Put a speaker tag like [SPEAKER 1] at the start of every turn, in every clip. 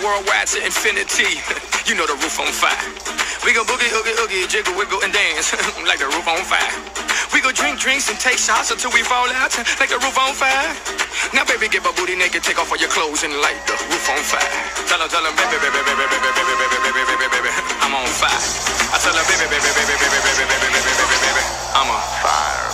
[SPEAKER 1] worldwide to infinity. You know the roof on fire. We go boogie, oogie, oogie, jiggle, wiggle, and dance like the roof on fire. We go drink drinks and take shots until we fall out like the roof on fire. Now, baby, get my booty naked, take off all your clothes and light the roof on fire. Tell her, baby, baby, baby, baby, baby, baby, baby, baby, baby, baby, I'm on fire. I tell her, baby, baby, baby, baby, baby, baby, baby, baby, baby, I'm on fire.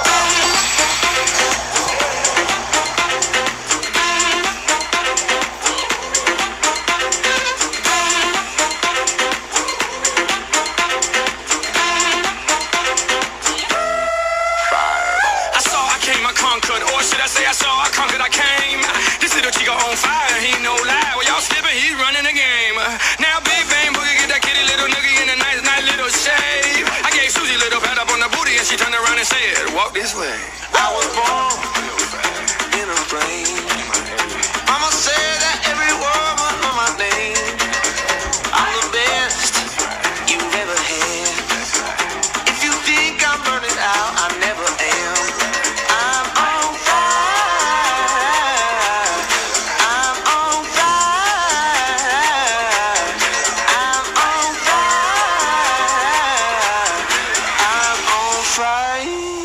[SPEAKER 1] Conquered, or should I say I saw I conquered, I came. This little chico on fire, he no lie. Well, y'all slipping, he's running the game. Now Big Bang Boogie get that kitty little noogie in a nice, nice little shave. I gave Susie a little pat up on the booty and she turned around and said, walk this way.
[SPEAKER 2] I was born in a plane. Mama said that every word was on my name. I'm the best you've ever had. If you think I'm burning out, I never am. Right.